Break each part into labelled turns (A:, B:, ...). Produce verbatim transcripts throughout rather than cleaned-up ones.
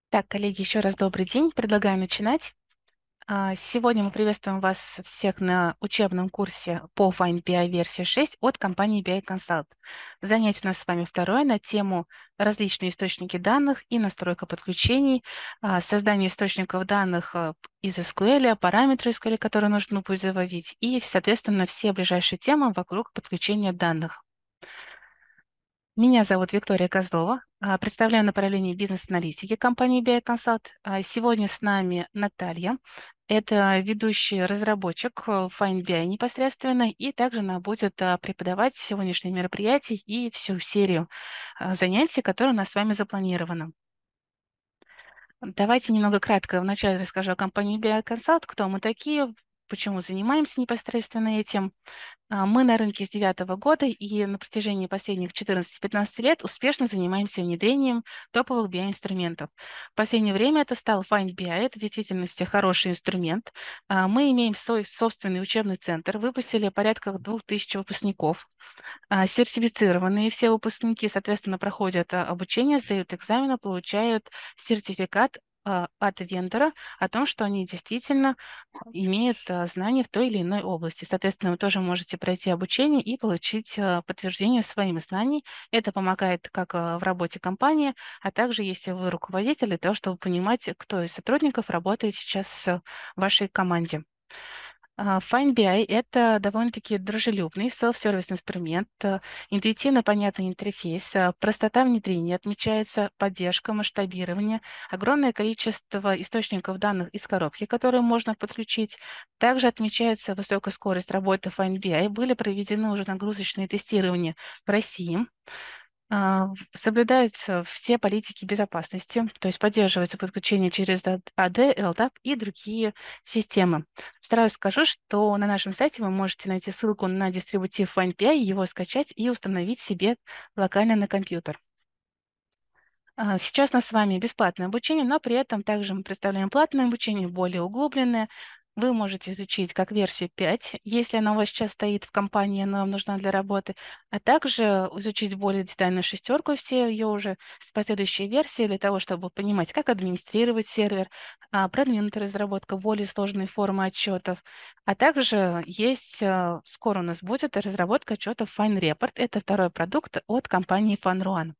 A: Так, коллеги, еще раз добрый день. Предлагаю начинать. А, Сегодня мы приветствуем вас всех на учебном курсе по Find би ай версии шесть от компании би ай Consult. Занятие у нас с вами второе на тему различные источники данных и настройка подключений, а, создание источников данных а, из эс ку эль, параметры эс ку эль, которые нужно будет заводить, и, соответственно, все ближайшие темы вокруг подключения данных. Меня зовут Виктория Козлова. а, Представляю направление бизнес-аналитики компании би ай Consult. А, Сегодня с нами Наталья. Это ведущий разработчик э, Find би ай непосредственно, и также она будет а, преподавать сегодняшнее мероприятие и всю серию а, занятий, которые у нас с вами запланированы. Давайте немного кратко вначале расскажу о компании би ай Consult, кто мы такие, почему занимаемся непосредственно этим. А, Мы на рынке с две тысячи девятого года и на протяжении последних четырнадцати-пятнадцати лет успешно занимаемся внедрением топовых би ай-инструментов. В последнее время это стал Find би ай, это в действительности хороший инструмент. А, Мы имеем свой собственный учебный центр, выпустили порядка двух тысяч выпускников. А, Сертифицированные все выпускники, соответственно, проходят а, обучение, сдают экзамены, получают сертификат а, от вендора о том, что они действительно имеют а, знания в той или иной области. Соответственно, вы тоже можете пройти обучение и получить а, подтверждение своих знаний. Это помогает как а, в работе компании, а также, если вы руководитель, для того, чтобы понимать, кто из сотрудников работает сейчас в вашей команде. А, Find би ай — это довольно-таки дружелюбный self-service инструмент, а, интуитивно понятный интерфейс, а, простота внедрения, отмечается поддержка, масштабирование, огромное количество источников данных из коробки, которые можно подключить. Также отмечается высокая скорость работы Find би ай. Были проведены уже нагрузочные тестирования в России. А, в- Соблюдаются все политики безопасности, то есть поддерживается подключение через эй ди, эл дап и другие системы. Сразу скажу, что на нашем сайте вы можете найти ссылку на дистрибутив Find би ай, его скачать и установить себе локально на компьютер. А, Сейчас у нас с вами бесплатное обучение, но при этом также мы представляем платное обучение, более углубленное. Вы можете изучить как версию пять, если она у вас сейчас стоит в компании, она вам нужна для работы, а также изучить более детальную шестерку, все ее уже с последующей версией, для того, чтобы понимать, как администрировать сервер, а, продвинутая разработка более сложной формы отчетов. А также есть, а, скоро у нас будет разработка отчетов FineReport. Это второй продукт от компании FunRoan.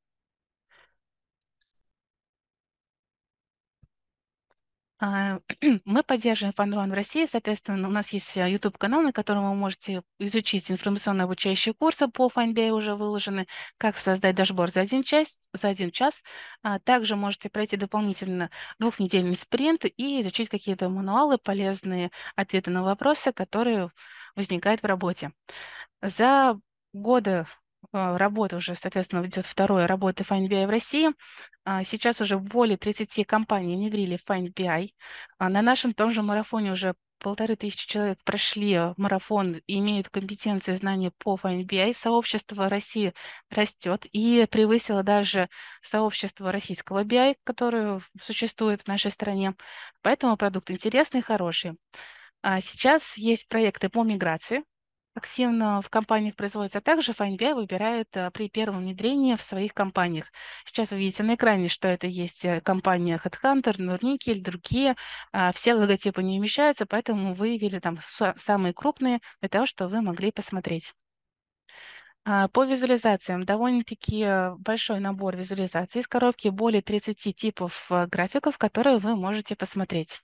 A: А, Мы поддерживаем FunRun в России, соответственно, у нас есть э, YouTube-канал, на котором вы можете изучить информационно-обучающие курсы по FindBay уже выложены, как создать дашборд за один час, за один час. А Также можете пройти дополнительно двухнедельный спринт и изучить какие-то мануалы, полезные ответы на вопросы, которые возникают в работе. За годы э, работы уже, соответственно, идет второе работы Find би ай в России. А, Сейчас уже более тридцати компаний внедрили Find би ай. А На нашем том же марафоне уже полторы тысячи человек прошли э, марафон и имеют компетенции и знания по Find би ай. Сообщество России растет и превысило даже сообщество российского би ай, которое существует в нашей стране. Поэтому продукт интересный и хороший. А Сейчас есть проекты по миграции. Активно в компаниях производятся, а также Find би ай выбирают а, при первом внедрении в своих компаниях. Сейчас вы видите на экране, что это есть э, компания HeadHunter, Нурникель, другие. А, Все логотипы не умещаются, поэтому выявили там са- самые крупные для того, чтобы вы могли посмотреть. А, По визуализациям довольно-таки э, большой набор визуализаций из коробки, более тридцати типов э, графиков, которые вы можете посмотреть.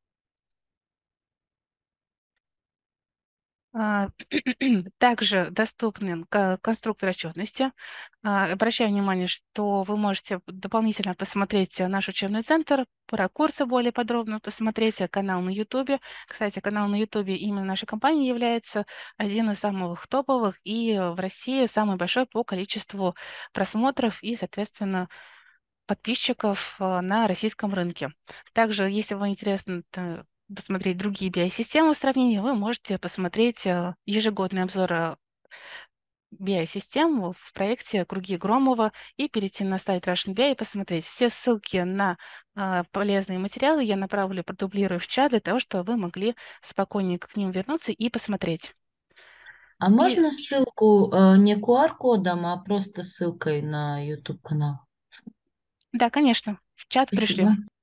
A: А, Также доступны ка- конструктор отчетности. А, Обращаю внимание, что вы можете дополнительно посмотреть э, наш учебный центр, про курсы более подробно посмотреть, э, канал на YouTube. Кстати, канал на YouTube именно нашей компании является один из самых топовых и э, в России самый большой по количеству просмотров и, соответственно, подписчиков э, на российском рынке. Также, если вам интересно т- посмотреть другие би ай-системы в сравнении, вы можете посмотреть э, ежегодный обзор э, би ай-систем в проекте «Круги Громова» и перейти на сайт Russian би ай и посмотреть. Все ссылки на э, полезные материалы я направлю, продублирую в чат для того, чтобы вы могли спокойненько к ним вернуться и посмотреть.
B: А
A: И
B: можно ссылку э, не Q R-кодом, а просто ссылкой на YouTube канал?
A: да, конечно, в чат
B: Спасибо.
A: пришлю.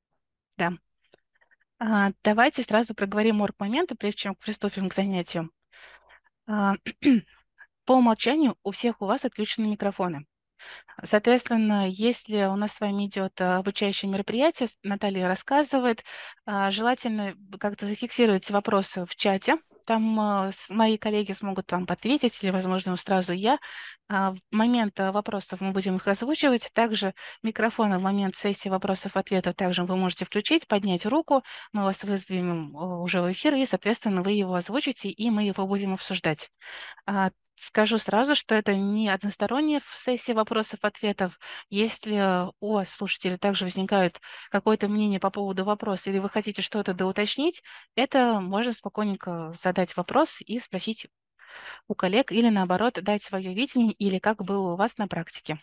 A: Да. А, давайте сразу проговорим орг-моменты, прежде чем приступим к занятию. А, по умолчанию у всех у вас отключены микрофоны. Соответственно, если у нас с вами идет а, обучающее мероприятие, с- Наталья рассказывает, а, желательно как-то зафиксировать вопросы в чате. Там а, с- мои коллеги смогут там ответить, или, возможно, сразу я. А, В момент а, вопросов мы будем их озвучивать. Также микрофон в момент сессии вопросов-ответов также вы можете включить, поднять руку. Мы вас вызовем а, уже в эфир, и, соответственно, вы его озвучите, и мы его будем обсуждать. А, Скажу сразу, что это не односторонняя в- сессия вопросов-ответов. Если у вас, слушатели, также возникает какое-то мнение по поводу вопроса, или вы хотите что-то доуточнить, это можно спокойненько задать вопрос и спросить у коллег, или наоборот, дать свое видение, или как было у вас на практике.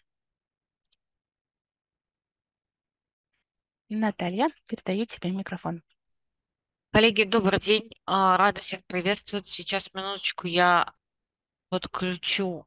A: Наталья, передаю тебе микрофон.
C: Коллеги, добрый день. А, Рада всех приветствовать. Сейчас, минуточку, я подключу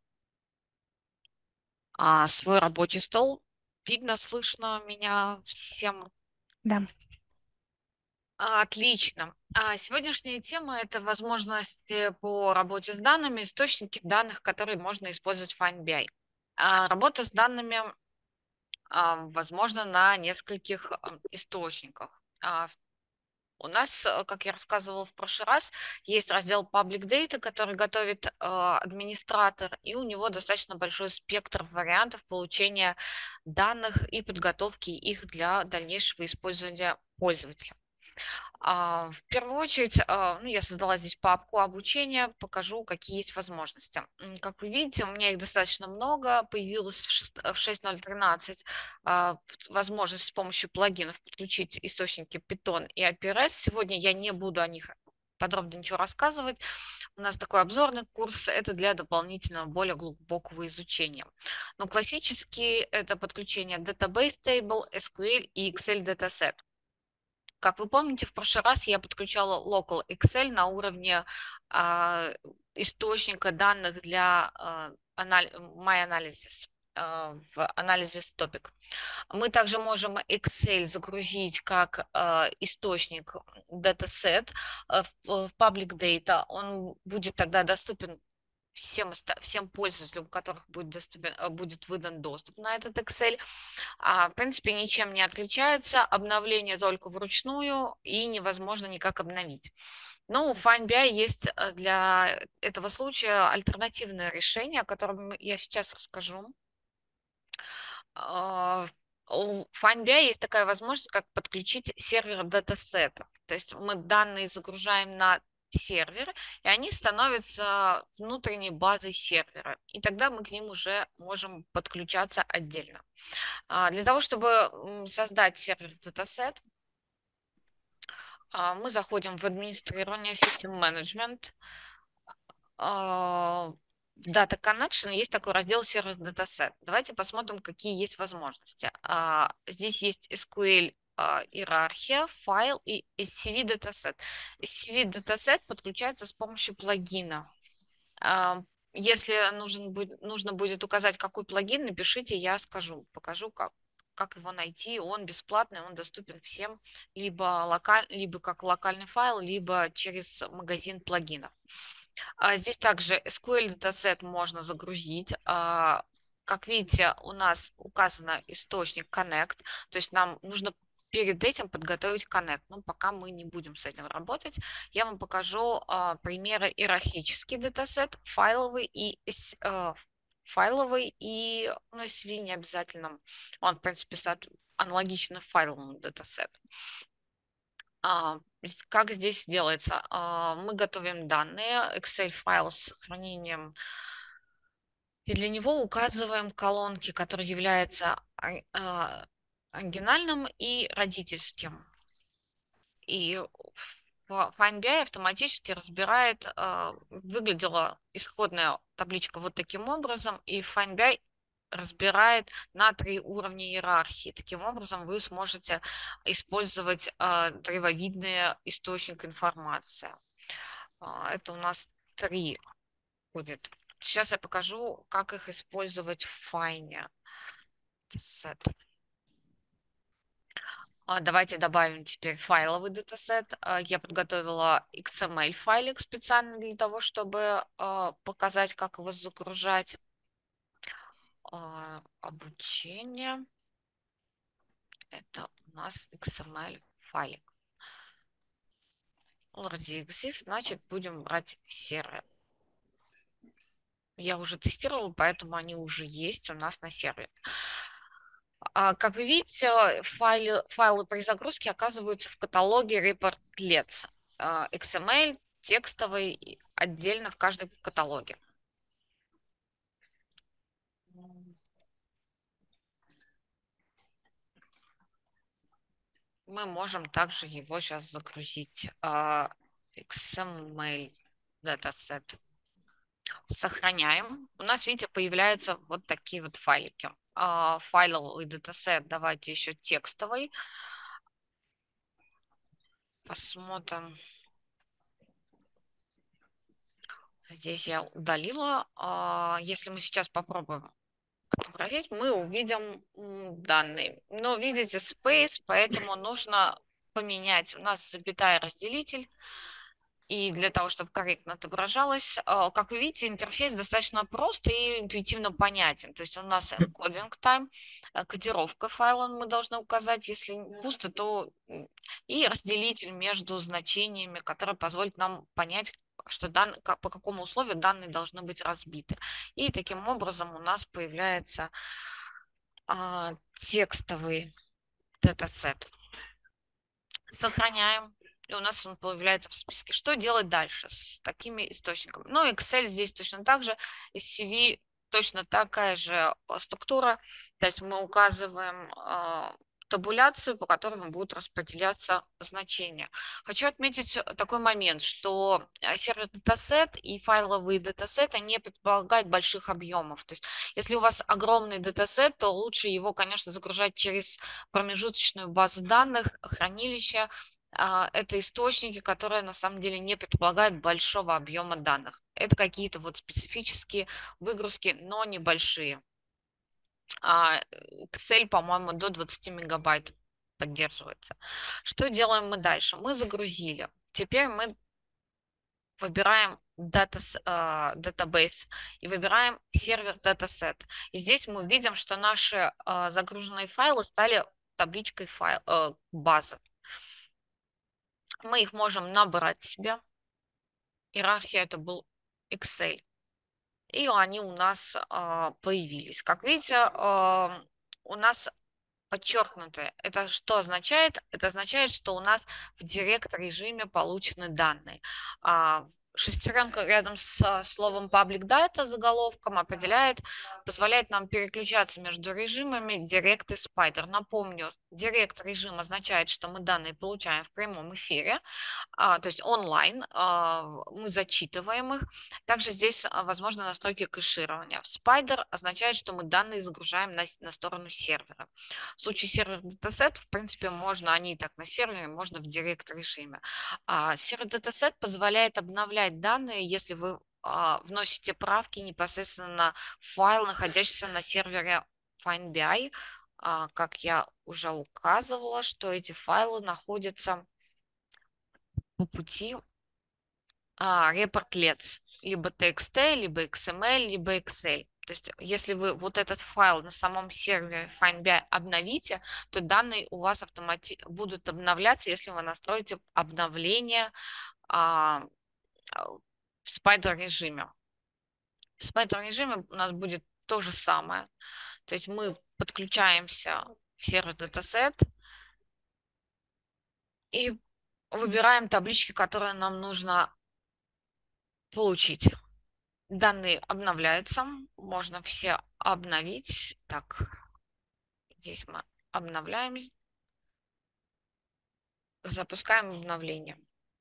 C: а, свой рабочий стол. Видно, слышно меня всем.
A: Да,
C: А, Отлично. А, Сегодняшняя тема– это возможности по работе с данными, источники данных, которые можно использовать в Find би ай. А, Работа с данными а, возможна на нескольких а, источниках. А, У нас, э, как я рассказывала в прошлый раз, есть раздел Public Data, который готовит э, администратор, и у него достаточно большой спектр вариантов получения данных и подготовки их для дальнейшего использования пользователя. А, В первую очередь, а, ну, я создала здесь папку обучения, покажу, какие есть возможности. М, Как вы видите, у меня их достаточно много. Появилась в шест- в шесть ноль тринадцать а, п- возможность с помощью плагинов подключить источники Python и эй пи ай REST. Сегодня я не буду о них подробно ничего рассказывать. У нас такой обзорный курс, это для дополнительного, более глубокого изучения. Но классический это подключение Database Table, эс кью эль и Excel Dataset. Как вы помните, в прошлый раз я подключала Local Excel на уровне а, источника данных для а, анали- MyAnalysis а, в Analysis Topic. Мы также можем Excel загрузить как а, источник датасет а, в, в Public Data. Он будет тогда доступен всем, оста- всем пользователям, у которых будет, доступен, а, будет выдан доступ на этот Excel. А, в принципе, ничем не отличается. Обновление только вручную и невозможно никак обновить. Но у Find би ай есть э, для этого случая альтернативное решение, о котором я сейчас расскажу. А, У Find би ай есть такая возможность, как подключить сервер датасета. То есть мы данные загружаем на сервер, и они становятся внутренней базой сервера. И тогда мы к ним уже можем подключаться отдельно. А, Для того, чтобы м, создать сервер датасет, а, мы заходим в администрирование System Management. а, В Data Connection есть такой раздел сервер датасет. Давайте посмотрим, какие есть возможности. А, Здесь есть эс кью эль а, иерархия, файл и эс си ви датасет. эс си ви датасет подключается с помощью плагина. А, Если нужен будет, нужно будет указать, какой плагин, напишите, я скажу, покажу, как, как его найти. Он бесплатный, он доступен всем, либо, локаль, либо как локальный файл, либо через магазин плагинов. А Здесь также эс кью эль датасет можно загрузить. А, Как видите, у нас указано источник Connect, то есть нам нужно перед этим подготовить Connect. Но пока мы не будем с этим работать. Я вам покажу а, примеры иерархический датасет, файловый и эс- а, файловый и ну, эс ви не обязательно. Он, в принципе, соот- аналогично файловому датасету. А, з- Как здесь делается? А, Мы готовим данные, Excel файл с хранением, и для него указываем колонки, которые являются ори- а, оригинальным и родительским. И в Find би ай автоматически разбирает, а, выглядела исходная табличка вот таким образом, и Find би ай разбирает на три уровня иерархии. Таким образом, вы сможете использовать а, древовидный источник информации. А, Это у нас три будет. Сейчас я покажу, как их использовать в Файне. Set. Давайте добавим теперь файловый датасет. Я подготовила икс эм эль файлик специально для того, чтобы показать, как его загружать. Обучение. Это у нас икс эм эль файлик. already exists, значит, будем брать сервер. Я уже тестировала, поэтому они уже есть у нас на сервере. А, как вы видите, файлы, файлы при загрузке оказываются в каталоге Reportlets. икс эм эль, текстовый, отдельно в каждом каталоге. Мы можем также его сейчас загрузить. икс эм эль датасет. Сохраняем. У нас, видите, появляются вот такие вот файлики. Файловый датасет, давайте еще текстовый. Посмотрим. Здесь я удалила. Если мы сейчас попробуем отобразить, мы увидим данные. Но видите, space, поэтому нужно поменять. У нас запятая разделитель. И для того, чтобы корректно отображалось, как вы видите, интерфейс достаточно прост и интуитивно понятен. То есть у нас encoding time, кодировка файла мы должны указать, если пусто, то и разделитель между значениями, который позволит нам понять, что дан... по какому условию данные должны быть разбиты. И таким образом у нас появляется а, текстовый датасет. Сохраняем. И у нас он появляется в списке. Что делать дальше с такими источниками? Ну, Excel здесь точно так же. эс си ви точно такая же структура. То есть мы указываем э, табуляцию, по которой будут распределяться значения. Хочу отметить такой момент, что сервер датасет и файловый датасет, они предполагают больших объемов. То есть если у вас огромный датасет, то лучше его, конечно, загружать через промежуточную базу данных, хранилище. Это источники, которые на самом деле не предполагают большого объема данных. Это какие-то вот специфические выгрузки, но небольшие. Excel, по-моему, до двадцати мегабайт поддерживается. Что делаем мы дальше? Мы загрузили. Теперь мы выбираем database и выбираем сервер датасет. И здесь мы видим, что наши загруженные файлы стали табличкой файл, базы. Мы их можем набрать себе. Иерархия это был Excel. И они у нас а, появились. Как видите, а, у нас подчеркнуты. Это что означает? Это означает, что у нас в директ режиме получены данные. А, шестеренка рядом с словом public data заголовком определяет, позволяет нам переключаться между режимами Direct и Spider. Напомню, Direct режим означает, что мы данные получаем в прямом эфире, а, то есть онлайн, а, мы зачитываем их. Также здесь возможны настройки кэширования. В Spider означает, что мы данные загружаем на, на сторону сервера. В случае сервер датасет, в принципе, можно, они и так на сервере, можно в Direct режиме. А, сервер датасет позволяет обновлять данные, если вы а, вносите правки непосредственно в файл, находящийся на сервере FindBI. А, как я уже указывала, что эти файлы находятся по пути а, Reportlets, либо ти экс ти, либо икс эм эль, либо Excel. То есть если вы вот этот файл на самом сервере FindBI обновите, то данные у вас автоматически будут обновляться, если вы настроите обновление а, в Spider режиме. В Spider режиме у нас будет то же самое. То есть мы подключаемся к сервер датасет и выбираем таблички, которые нам нужно получить. Данные обновляются. Можно все обновить. Так, здесь мы обновляем. Запускаем обновление.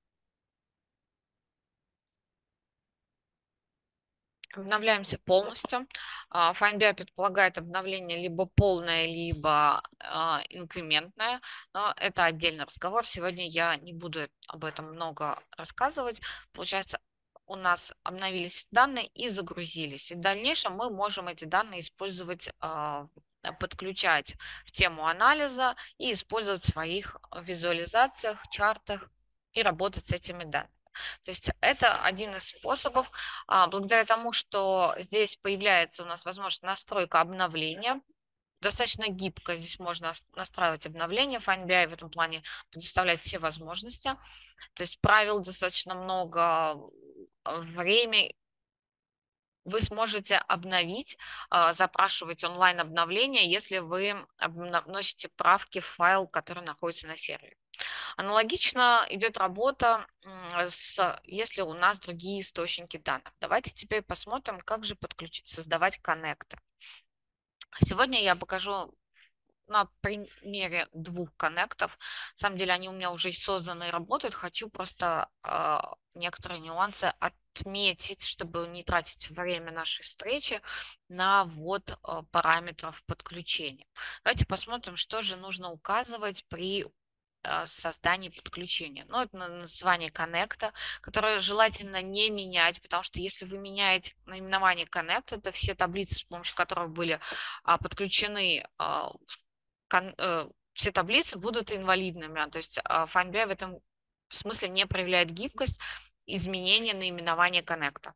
C: Обновляемся полностью. FindBI предполагает обновление либо полное, либо а, инкрементное, но это отдельный разговор. Сегодня я не буду об этом много рассказывать. Получается, у нас обновились данные и загрузились. И в дальнейшем мы можем эти данные использовать а, подключать в тему анализа и использовать в своих визуализациях, чартах и работать с этими данными. То есть это один из способов, благодаря тому, что здесь появляется у нас возможность настройка обновления, достаточно гибко здесь можно настраивать обновления, FindBI в этом плане предоставляет все возможности, то есть правил достаточно много, время вы сможете обновить, запрашивать онлайн-обновление, если вы вносите правки в файл, который находится на сервере. Аналогично идет работа, с, если у нас другие источники данных. Давайте теперь посмотрим, как же подключить, создавать коннекты. Сегодня я покажу на примере двух коннектов. На самом деле они у меня уже созданы и работают. Хочу просто э, некоторые нюансы отметить, чтобы не тратить время нашей встречи на ввод э, параметров подключения. Давайте посмотрим, что же нужно указывать при э, создании подключения. Ну, это название коннекта, которое желательно не менять, потому что если вы меняете наименование коннекта, это все таблицы, с помощью которых были а, подключены а, все таблицы будут инвалидными, то есть FindBI в этом смысле не проявляет гибкость изменения наименования коннекта.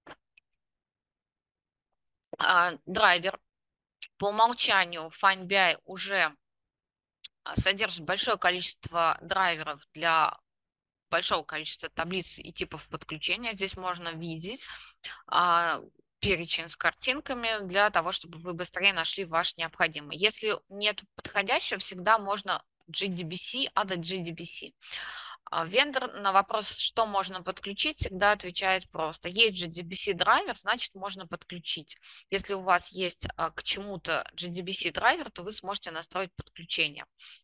C: Драйвер. По умолчанию FindBI уже содержит большое количество драйверов для большого количества таблиц и типов подключения. Здесь можно видеть перечень с картинками для того, чтобы вы быстрее нашли ваш необходимый. Если нет подходящего, всегда можно джей ди би си, add джей ди би си. Вендор на вопрос, что можно подключить, всегда отвечает просто. Есть джей ди би си драйвер, значит можно подключить. Если у вас есть к чему-то джей ди би си драйвер, то вы сможете настроить подключение.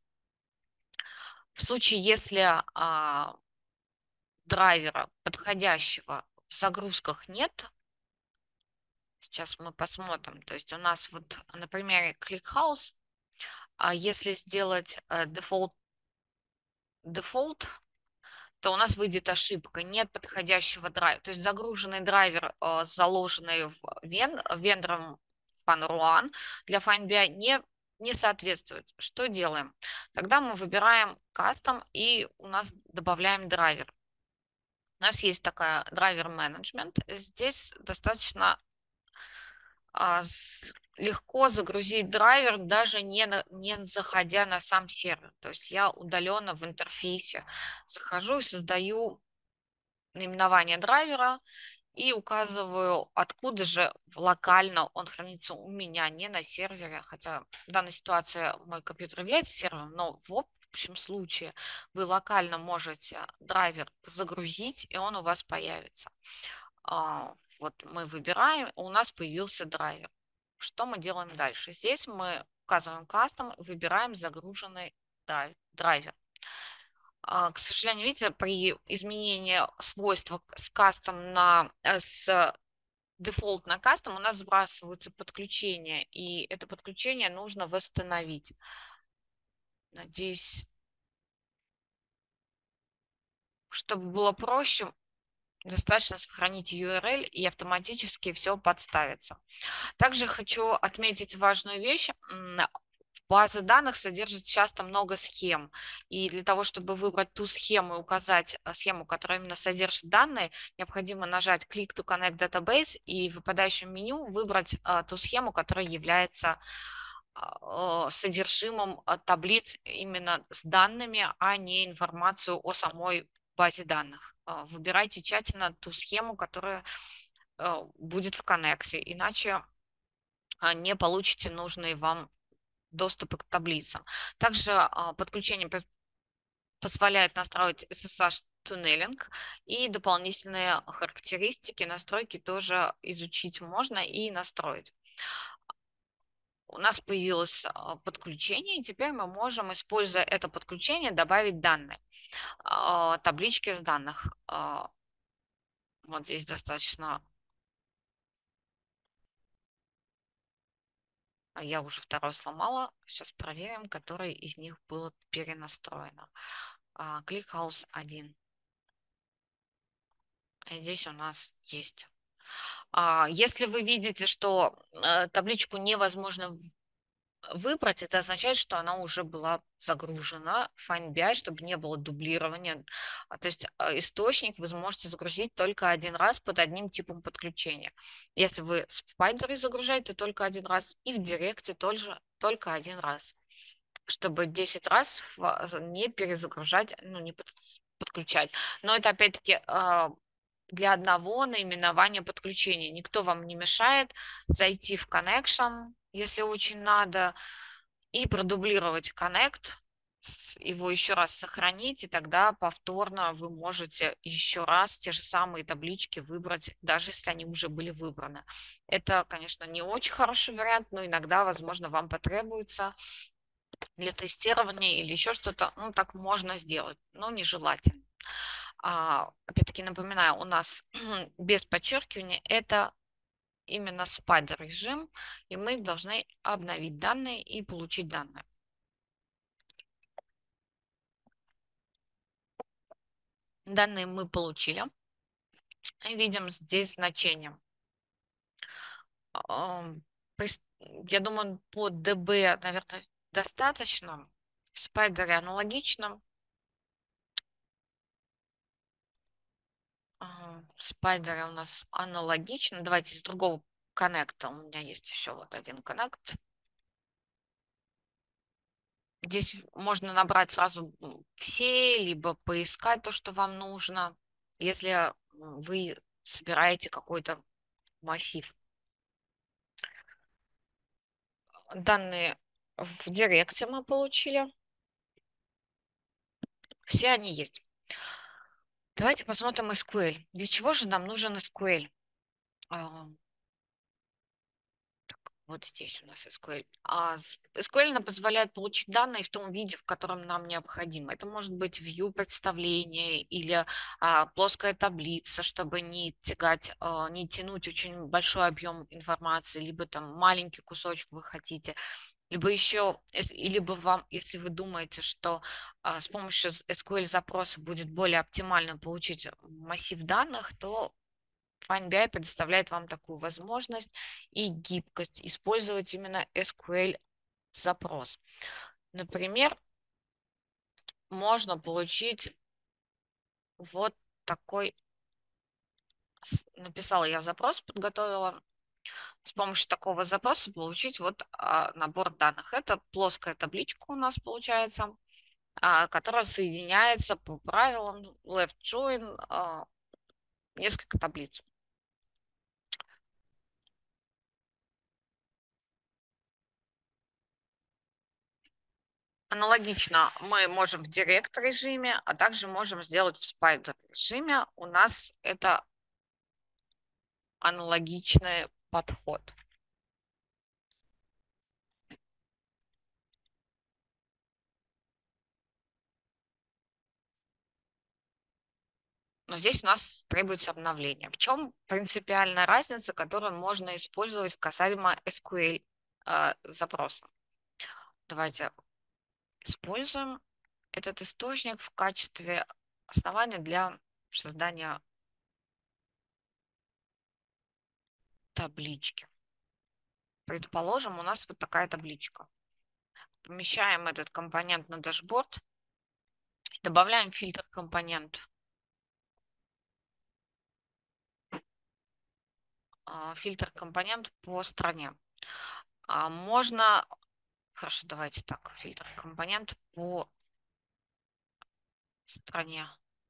C: В случае, если а, драйвера подходящего в загрузках нет, сейчас мы посмотрим. То есть у нас вот на примере ClickHouse, если сделать дефолт, дефолт, то у нас выйдет ошибка, нет подходящего драйвера. То есть загруженный драйвер, заложенный в вен, вендором FunRuan для FindBI, не, не соответствует. Что делаем? Тогда мы выбираем Custom и у нас добавляем драйвер. У нас есть такая драйвер менеджмент. Здесь достаточно легко загрузить драйвер, даже не, на, не заходя на сам сервер. То есть я удаленно в интерфейсе захожу и создаю наименование драйвера и указываю, откуда же локально он хранится у меня, не на сервере. Хотя в данной ситуации мой компьютер является сервером, но в общем случае вы локально можете драйвер загрузить, и он у вас появится. Вот мы выбираем, у нас появился драйвер. Что мы делаем дальше? Здесь мы указываем кастом, выбираем загруженный драйвер. К сожалению, видите, при изменении свойств с кастом на с дефолт на кастом у нас сбрасываются подключения, и это подключение нужно восстановить. Надеюсь, чтобы было проще, достаточно сохранить ю ар эл, и автоматически все подставится. Также хочу отметить важную вещь. База данных содержит часто много схем, и для того, чтобы выбрать ту схему и указать схему, которая именно содержит данные, необходимо нажать Click to Connect Database и в выпадающем меню выбрать ту схему, которая является содержимым таблиц именно с данными, а не информацию о самой базе данных. Выбирайте тщательно ту схему, которая будет в коннекте, иначе не получите нужные вам доступы к таблицам. Также подключение позволяет настроить эс эс эйч туннелинг и дополнительные характеристики, настройки тоже изучить можно и настроить. У нас появилось подключение, и теперь мы можем, используя это подключение, добавить данные, таблички с данных. Вот здесь достаточно... Я уже второй сломала. Сейчас проверим, который из них было перенастроено. ClickHouse один. Здесь у нас есть. Если вы видите, что табличку невозможно выбрать, это означает, что она уже была загружена в FindBI, чтобы не было дублирования. А, То есть а, источник вы сможете загрузить только один раз под одним типом подключения. Если вы в Spider загружаете только один раз и в Директе тоже только один раз, чтобы десять раз ва- не перезагружать, ну, не под- подключать. Но это опять-таки а, для одного наименования подключения. Никто вам не мешает зайти в Connection, если очень надо, и продублировать Connect, с- его еще раз сохранить, и тогда повторно вы можете еще раз те же самые таблички выбрать, даже если они уже были выбраны. Это, конечно, не очень хороший вариант, но иногда, возможно, вам потребуется для тестирования или еще что-то. Ну, так можно сделать, но нежелательно. А, опять-таки напоминаю, у нас без подчеркивания это именно спайдер режим, и мы должны обновить данные и получить данные. Данные мы получили. И видим здесь значение. Ам, прис- Я думаю, по db, наверное, достаточно. В спайдере аналогично. Ага, В спайдере у нас аналогично. Давайте из другого коннекта. У меня есть еще вот один коннект. Здесь можно набрать сразу м, все, либо поискать то, что вам нужно, если м, вы собираете какой-то массив. Данные в Директе мы получили. Все они есть. Давайте посмотрим эс ку эль. Для чего же нам нужен эс ку эль? А, Вот здесь у нас эс ку эль. А с- эс ку эль нам позволяет получить данные в том виде, в котором нам необходимо. Это может быть view представление или а, плоская таблица, чтобы не тягать, а, не тянуть очень большой объем информации, либо там маленький кусочек вы хотите. Либо еще, ес- и либо вам, если вы думаете, что а, с помощью эс ку эль запроса будет более оптимально получить массив данных, то FindBI предоставляет вам такую возможность и гибкость использовать именно эс ку эль запрос. Например, можно получить вот такой, с- написала я запрос, подготовила, с помощью такого запроса получить вот а, набор данных. Это плоская табличка у нас получается, а, которая соединяется по правилам left join, а, несколько таблиц. Аналогично мы можем в Direct режиме, а также можем сделать в Spider режиме. У нас это аналогичный подход. Но здесь у нас требуется обновление. В чем принципиальная разница, которую можно использовать касаемо эс ку эль э, запроса? Давайте используем этот источник в качестве основания для создания таблички. Предположим, у нас вот такая табличка. Помещаем этот компонент на дашборд, добавляем фильтр компонент. а, Фильтр компонент по стране. А можно, хорошо, давайте так, фильтр компонент по стране.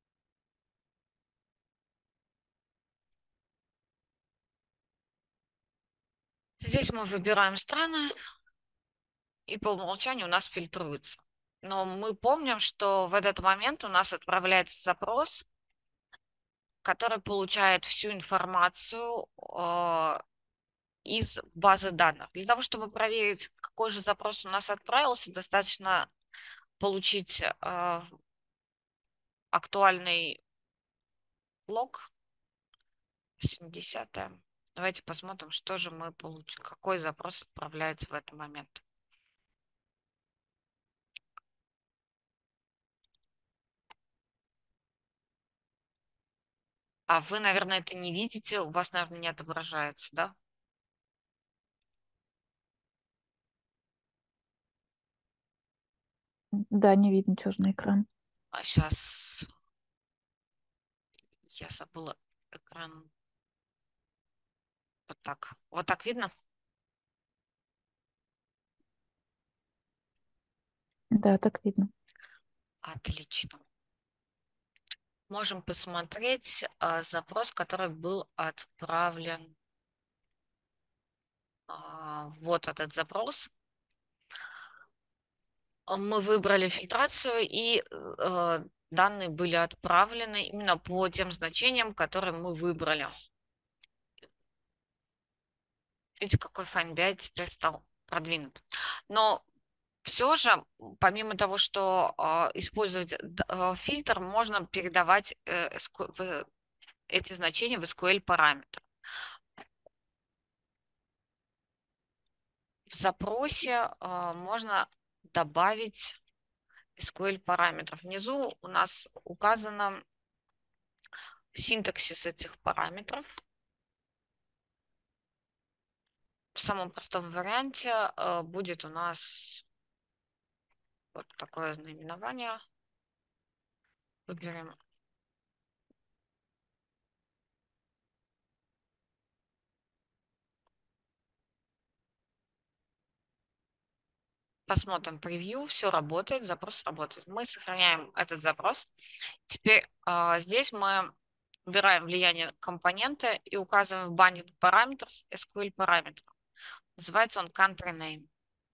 C: Здесь мы выбираем страны, и по умолчанию у нас фильтруется. Но мы помним, что в этот момент у нас отправляется запрос, который получает всю информацию э, из базы данных. Для того, чтобы проверить, какой же запрос у нас отправился, достаточно получить э, актуальный лог. семидесятое. Давайте посмотрим, что же мы получим, какой запрос отправляется в этот момент. А вы, наверное, это не видите, у вас, наверное, не отображается, да?
D: Да, не видно черный экран.
C: А сейчас я забыла экран. Вот так. Вот так видно?
D: Да, так видно.
C: Отлично. Можем посмотреть а, запрос, который был отправлен. А, вот этот запрос. Мы выбрали фильтрацию, и э, данные были отправлены именно по тем значениям, которые мы выбрали. Видите, какой FineBI теперь стал продвинут. Но все же, помимо того, что э, использовать э, фильтр, можно передавать э, эску- в, эти значения в эс ку эль-параметр. В запросе э, можно добавить эс ку эль-параметров. Внизу у нас указано синтаксис этих параметров. В самом простом варианте э, будет у нас вот такое наименование. Выберем. Посмотрим превью, все работает, запрос работает. Мы сохраняем этот запрос. Теперь э, здесь мы убираем влияние компонента и указываем в binding parameters эс ку эль-параметр. Называется он country name.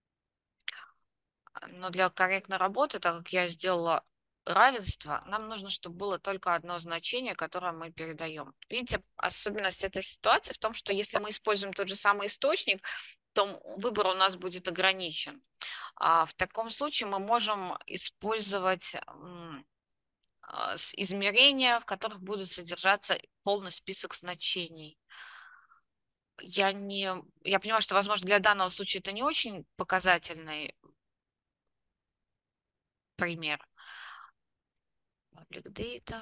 C: Но для корректной работы, так как я сделала равенство, нам нужно, чтобы было только одно значение, которое мы передаем. Видите, особенность этой ситуации в том, что если мы используем тот же самый источник, то выбор у нас будет ограничен. А в таком случае мы можем использовать измерения, в которых будут содержаться полный список значений. Я, не, я понимаю, что, возможно, для данного случая это не очень показательный пример. Public data.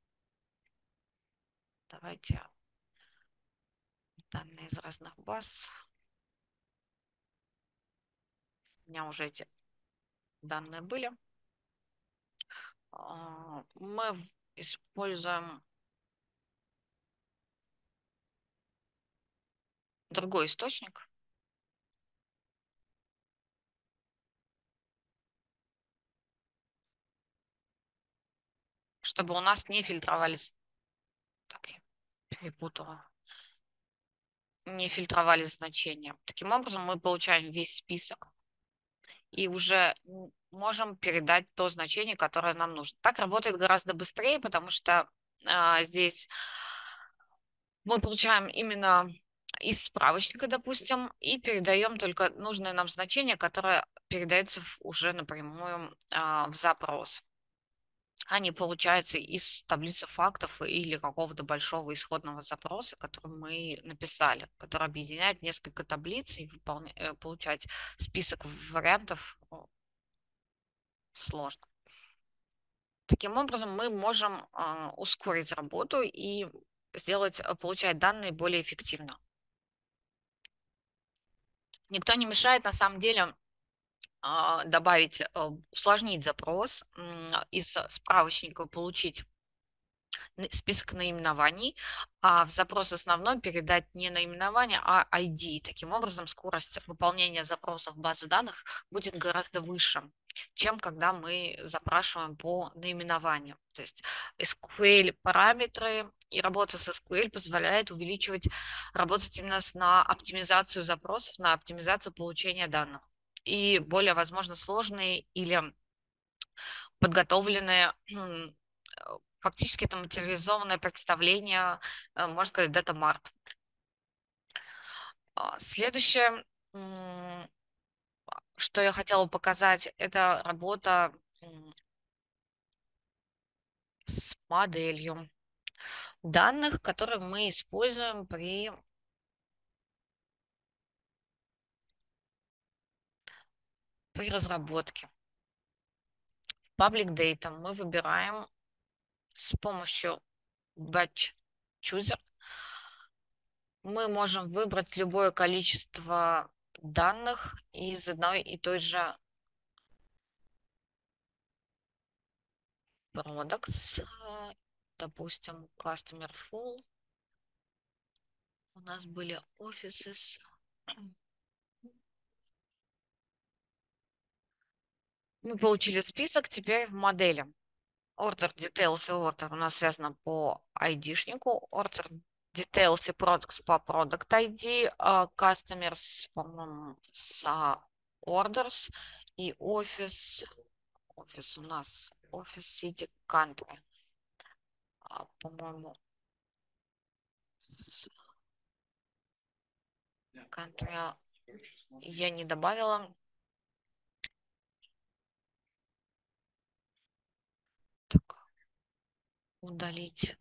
C: Давайте данные из разных баз. У меня уже эти данные были. Мы используем другой источник. Чтобы у нас не фильтровались. Так, я перепутала. Не фильтровались значения. Таким образом, мы получаем весь список и уже можем передать то значение, которое нам нужно. Так работает гораздо быстрее, потому что а, здесь мы получаем именно из справочника, допустим, и передаем только нужное нам значение, которое передается уже напрямую а, в запрос, а не получается из таблицы фактов или какого-то большого исходного запроса, который мы написали, который объединяет несколько таблиц, и выполня... получать список вариантов сложно. Таким образом, мы можем э, ускорить работу и сделать, получать данные более эффективно. Никто не мешает, на самом деле, э, добавить, э, усложнить запрос, э, из справочника получить список наименований, а в запрос основной передать не наименование, а ай ди. Таким образом, скорость выполнения запросов в базу данных будет гораздо выше, чем когда мы запрашиваем по наименованию. То есть эс ку эль-параметры и работа с эс ку эль позволяет увеличивать, работать именно на оптимизацию запросов, на оптимизацию получения данных. И более, возможно, сложные или подготовленные фактически это материализованное представление, можно сказать, дата-март. Следующее, что я хотела показать, это работа с моделью данных, которые мы используем при при разработке. Public Data мы выбираем с помощью Batch Chooser. Мы можем выбрать любое количество данных из одной и той же products, а, допустим, customer full. У нас были offices. Мы получили список, теперь в модели. Order Details и Order у нас связано по айдишнику. Order Details и Products по Product ай ди. а Customers, по-моему, с Orders. И Office. Office у нас Office City Country. А, по-моему, Country я не добавила. Так, удалить.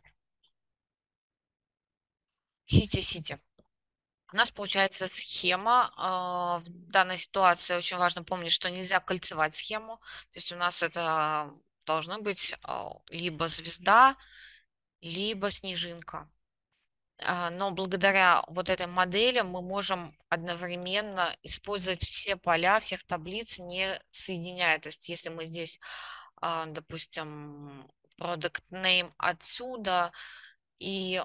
C: City, City. У нас получается схема. а, В данной ситуации очень важно помнить, что нельзя кольцевать схему. То есть у нас это должны быть а, либо звезда, либо снежинка. А, Но благодаря вот этой модели мы можем одновременно использовать все поля всех таблиц, не соединяя. То есть если мы здесь, а, допустим, product name отсюда и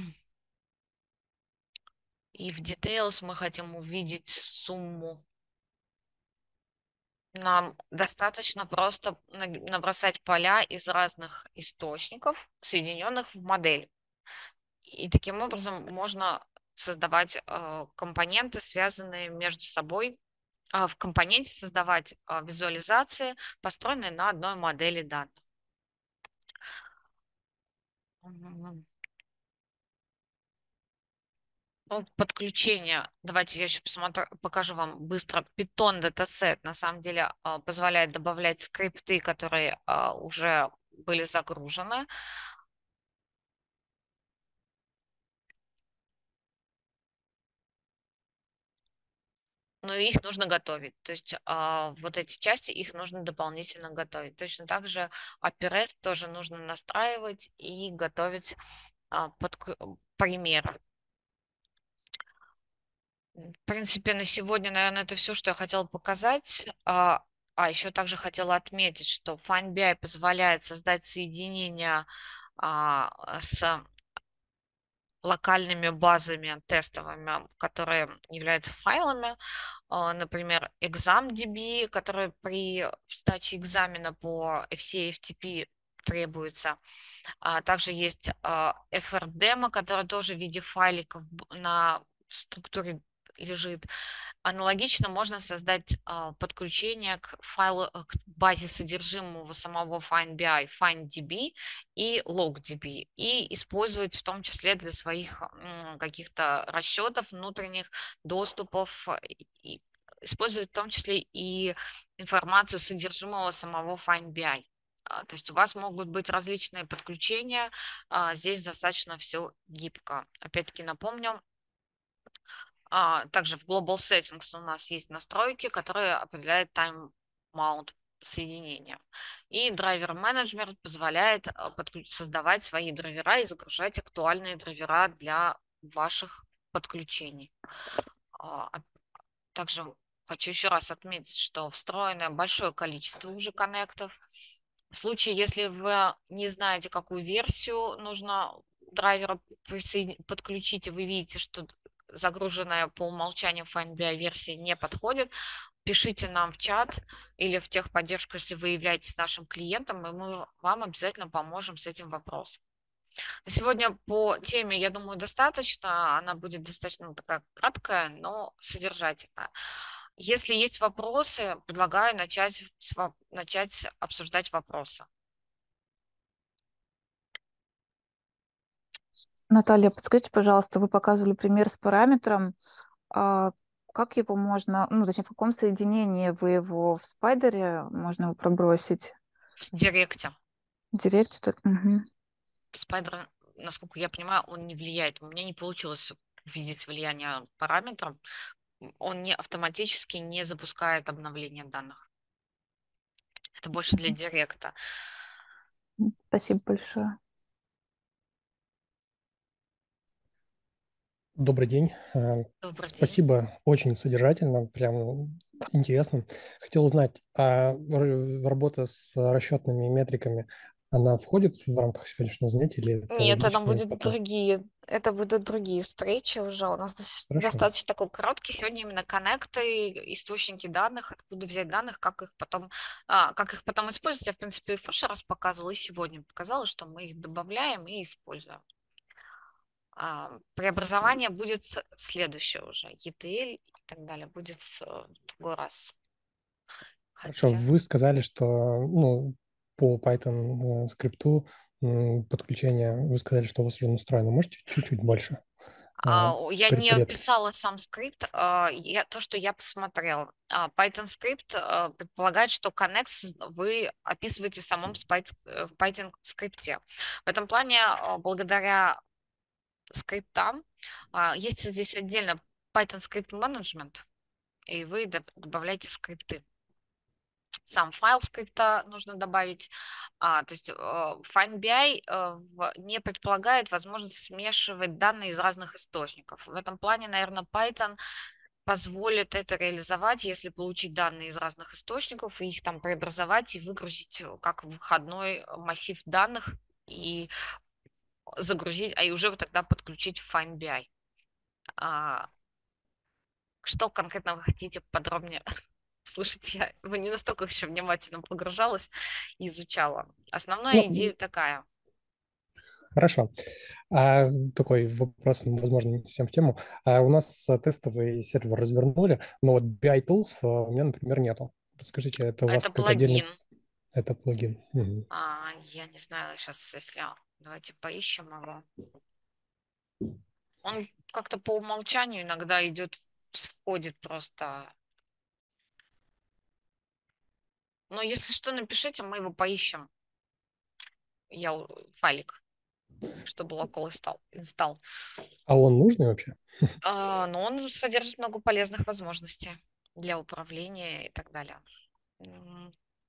C: И в Details мы хотим увидеть сумму. Нам достаточно просто на- набросать поля из разных источников, соединенных в модель. И таким образом можно создавать э, компоненты, связанные между собой. А в компоненте создавать э, визуализации, построенные на одной модели данных. Мгм. Ну, подключение. Давайте я еще посмотрю, покажу вам быстро. Python датасет на самом деле а, позволяет добавлять скрипты, которые а, уже были загружены. Но их нужно готовить. То есть а, вот эти части, их нужно дополнительно готовить. Точно так же оперет тоже нужно настраивать и готовить а, под пример. В принципе, на сегодня, наверное, это все, что я хотела показать. А, а еще также хотела отметить, что FindBI позволяет создать соединения а, с локальными базами тестовыми, которые являются файлами. А, например, ExamDB, который при сдаче экзамена по эф си и эф ти пи требуется. А также есть а, эф ар демо, который тоже в виде файликов на структуре лежит. Аналогично можно создать а, подключение к файлу, к базе содержимого самого FindBI, FindDB и LogDB, и использовать в том числе для своих м, каких-то расчетов внутренних доступов, и использовать в том числе и информацию содержимого самого FindBI. А, То есть у вас могут быть различные подключения, а, здесь достаточно все гибко. Опять-таки напомню, а, также в Global Settings у нас есть настройки, которые определяют time-mount соединения. И драйвер менеджмент позволяет а, подключ- создавать свои драйвера и загружать актуальные драйвера для ваших подключений. А, а Также хочу еще раз отметить, что встроено большое количество уже коннектов. В случае, если вы не знаете, какую версию нужно драйвера присоедин- подключить, и вы видите, что загруженная по умолчанию FindBI версия не подходит, пишите нам в чат или в техподдержку, если вы являетесь нашим клиентом, и мы вам обязательно поможем с этим вопросом. На сегодня по теме, я думаю, достаточно. Она будет достаточно такая краткая, но содержательная. Если есть вопросы, предлагаю начать, с во- начать обсуждать вопросы.
D: Наталья, подскажите, пожалуйста, вы показывали пример с параметром. А как его можно, ну, точнее, в каком соединении вы его в спайдере можно его пробросить?
C: В директе.
D: В директе? Так, мгм.
C: Spider, насколько я понимаю, он не влияет. У меня не получилось видеть влияние параметров. Он не автоматически не запускает обновление данных. Это больше для директа.
D: Спасибо большое.
E: Добрый день. Э,
C: Добрый день.
E: Спасибо, очень содержательно, прям интересно. Хотел узнать, а р- работа с расчетными метриками, она входит в рамках сегодняшнего занятия или это
C: Нет, это
E: лишнее
C: будут
E: пока?
C: другие, это будут другие встречи уже. У нас дос-
E: Хорошо.
C: достаточно такой короткий сегодня именно коннекты, источники данных, откуда взять данных, как их потом, а, как их потом использовать. Я, в принципе, и в прошлый раз показывала, и сегодня показала, что мы их добавляем и используем. А, преобразование будет с- следующее уже. и ти эл и так далее будет э, в другой раз.
E: Хорошо,
C: Хотя...
E: вы сказали, что ну, по Python э, скрипту м, подключение, вы сказали, что у вас уже настроено. Можете чуть-чуть больше? А,
C: А, о, Я не
E: порядок.
C: писала сам скрипт, а, я, то, что я посмотрела. А, Python скрипт а, предполагает, что connect с- вы описываете в самом спайт- э, в Python скрипте. В этом плане, а, благодаря скриптам, а, есть здесь отдельно Python Script Management, и вы доб- добавляете скрипты. Сам файл скрипта нужно добавить. А, то есть э, FineBI э, в- не предполагает возможность смешивать данные из разных источников. В этом плане, наверное, Python позволит это реализовать, если получить данные из разных источников и их там преобразовать и выгрузить э, как выходной массив данных и загрузить, а и уже тогда подключить в FineBI. А, что конкретно вы хотите подробнее? Слушайте, я вы не настолько еще внимательно погружалась и изучала. Основная
E: Ну,
C: идея такая.
E: хорошо. А, такой вопрос, ну, возможно, не совсем в тему. А у нас э, тестовый сервер развернули, но вот би ай Tools э, у меня, например, нету. Подскажите, это у вас
C: Это
E: какой-то отдельный...
C: плагин.
E: Это плагин. Мгм.
C: А, я не знаю, сейчас, если... Давайте поищем его. Он как-то по умолчанию иногда идет, всходит просто. Но если что, напишите, мы его поищем. Я у- файлик, чтобы local install. install.
E: А он нужный вообще?
C: А, но он содержит много полезных возможностей для управления и так далее. М,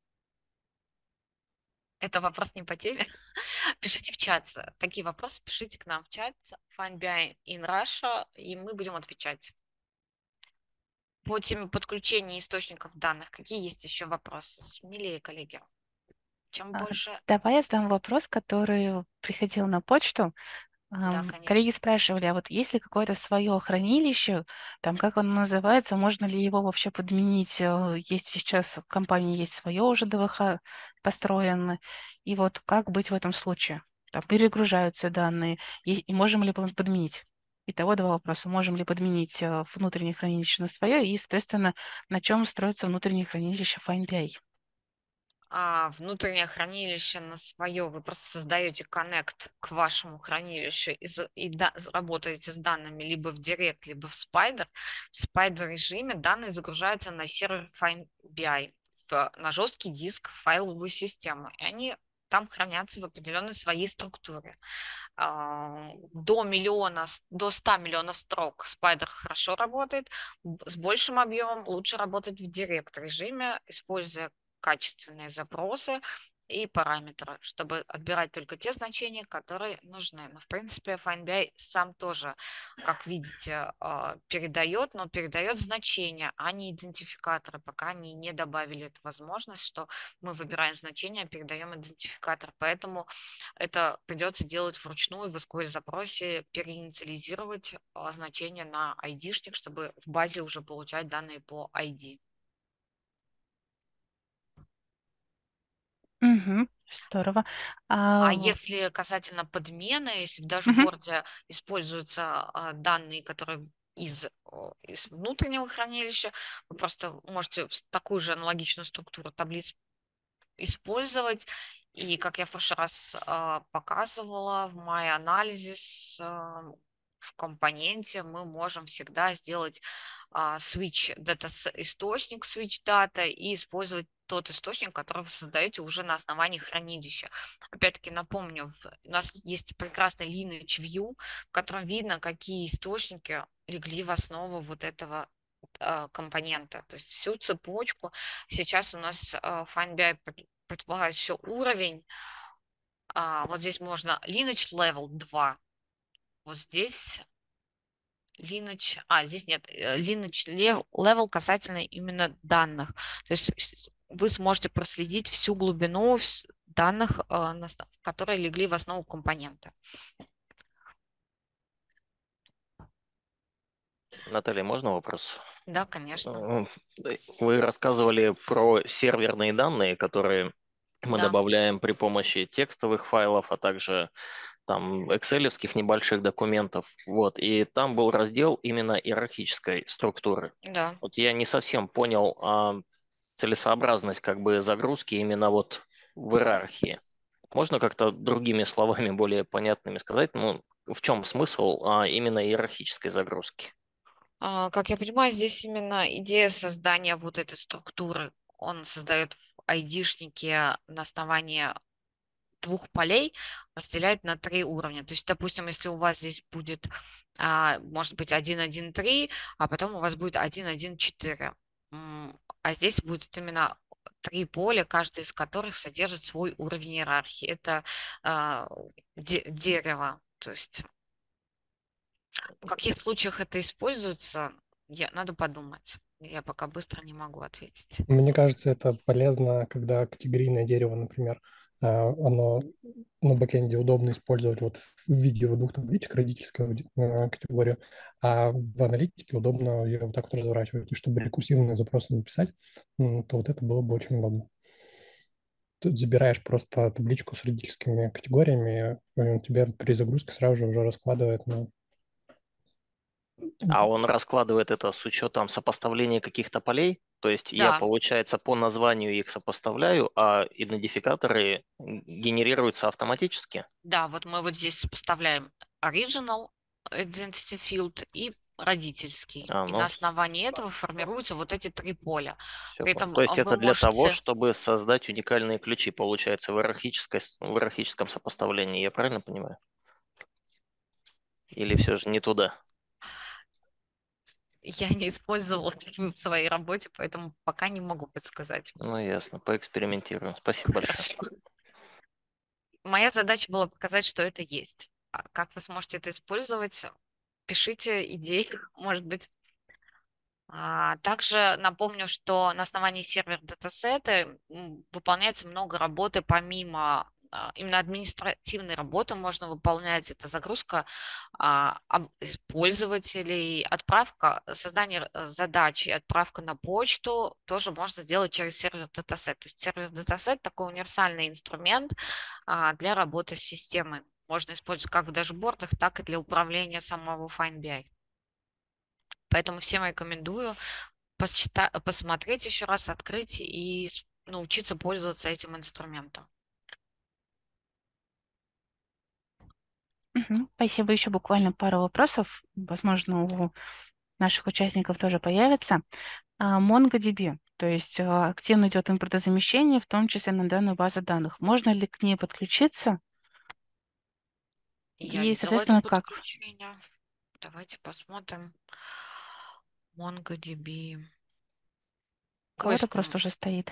C: Это вопрос не по теме. Пишите в чат. Такие вопросы пишите к нам в чат. FineBI in Russia, и мы будем отвечать. По теме подключения источников данных, какие есть еще вопросы? Смелее, коллеги. Чем
A: А,
C: больше...
A: Давай я задам вопрос, который приходил на почту.
C: Да,
A: Ам, Коллеги
C: конечно.
A: спрашивали, а вот есть ли какое-то свое хранилище, там как оно называется, можно ли его вообще подменить? Э, Есть сейчас в компании есть свое уже дэ вэ ха построено, и вот как быть в этом случае? Там перегружаются данные, и, и можем ли под- подменить? Итого два вопроса. Можем ли подменить э, внутреннее хранилище на свое, и, соответственно, на чем строится внутреннее хранилище FineBI?
C: А внутреннее хранилище на свое, вы просто создаете коннект к вашему хранилищу и, за- и да- с- работаете с данными либо в Direct, либо в Spider. В Spider режиме данные загружаются на сервер FineBI, в- на жесткий диск, в файловую систему, и они там хранятся в определенной своей структуре. А, До миллиона, с- до ста миллионов строк Spider хорошо работает, б- с большим объемом лучше работать в Direct режиме, используя качественные запросы и параметры, чтобы отбирать только те значения, которые нужны. Но, в принципе, FineBI сам тоже, как видите, а, передает, но передает значения, а не идентификаторы, пока они не добавили эту возможность, что мы выбираем значение, передаем идентификатор. Поэтому это придется делать вручную в эс ку эль-запросе, переинициализировать а, значение на айдишник, чтобы в базе уже получать данные по ай ди.
A: Мгм. Здорово.
C: А
A: А, в-
C: если касательно подмены, если в
A: мгм.
C: дашборде используются а, данные, которые из, о, из внутреннего хранилища, вы просто можете с- такую же аналогичную структуру таблиц использовать. И как я в прошлый раз а, показывала, в MyAnalysis а, в компоненте мы можем всегда сделать а, switch data с- источник, switch data и использовать тот источник, который вы создаете уже на основании хранилища. Опять-таки напомню, в- у нас есть прекрасный lineage view, в котором видно, какие источники легли в основу вот этого а, компонента, то есть всю цепочку. Сейчас у нас а, FineBI пред- предполагает еще уровень. А, вот здесь можно lineage level два. Вот здесь lineage, а здесь нет, э, lineage лев- level касательно именно данных. То есть с- вы сможете проследить всю глубину вс- данных, а, на ос- которые легли в основу компонента.
F: Наталья, можно вопрос?
C: Да, конечно.
F: Э, Вы рассказывали про серверные данные, которые мы
C: Да.
F: добавляем при помощи текстовых файлов, а также там экселевских небольших документов. Вот. И там был раздел именно иерархической структуры.
C: Да.
F: Вот я не совсем понял а, целесообразность как бы загрузки именно вот в иерархии. Можно как-то другими словами, более понятными сказать, ну, в чем смысл а, именно иерархической загрузки?
C: А, Как я понимаю, здесь именно идея создания вот этой структуры. Он создает в айдишнике на основании двух полей, разделяет на три уровня. То есть, допустим, если у вас здесь будет, а, может быть, один, один, три, а потом у вас будет один, один, четыре. М, А здесь будет именно три поля, каждый из которых содержит свой уровень иерархии. Это а, де- дерево. То есть в каких случаях это используется, я, надо подумать. Я пока быстро не могу ответить.
E: Мне кажется, это полезно, когда категорийное дерево, например, а, оно на бэкэнде удобно использовать вот в виде вот двух табличек, родительскую ауди- э, категорию, а в аналитике удобно ее вот так вот разворачивать. И чтобы рекурсивные запросы написать, м, то вот это было бы очень удобно. Тут забираешь просто табличку с родительскими категориями, и он тебе при загрузке сразу же уже раскладывает на...
F: А он раскладывает это с учетом сопоставления каких-то полей? То есть я,
C: Да,
F: получается, по названию их сопоставляю, а идентификаторы генерируются автоматически?
C: да, вот мы вот здесь сопоставляем original identity field и родительский.
F: А,
C: И на
F: ну,
C: основании этого формируются вот эти три поля.
F: все
C: При
F: понял.
C: этом
F: То
C: а,
F: есть
C: вы
F: это для того,
C: можете,
F: чтобы создать уникальные ключи, получается, в иерархической, с- в иерархическом сопоставлении. Я правильно понимаю? Или все же не туда?
C: я не использовала в своей работе, поэтому пока не могу подсказать.
F: Ну, ясно, поэкспериментируем. Спасибо большое.
C: Хорошо. Моя задача была показать, что это есть. А как вы сможете это использовать? Пишите идеи, может быть. А, Также напомню, что на основании сервер датасета м, выполняется много работы помимо а, именно административной работы можно выполнять. Это загрузка а, об- с пользователей, отправка, создание э, задачи, отправка на почту тоже можно сделать через сервер датасет. То есть сервер датасет такой универсальный инструмент а, для работы с системой. Можно использовать как в дашбордах, так и для управления самого FineBI. Поэтому всем рекомендую посчита- посмотреть еще раз, открыть и с- научиться пользоваться этим инструментом.
A: Мгм. Спасибо. Еще буквально пару вопросов. Возможно, у наших участников тоже появится. А, MongoDB, то есть а, активно идет импортозамещение, в том числе на данную базу данных. Можно ли к ней подключиться?
C: И я
A: И,
C: видела это
A: соответственно, как?
C: подключение. Давайте посмотрим. MongoDB.
A: Кого-то
C: Поиск.
A: просто уже стоит.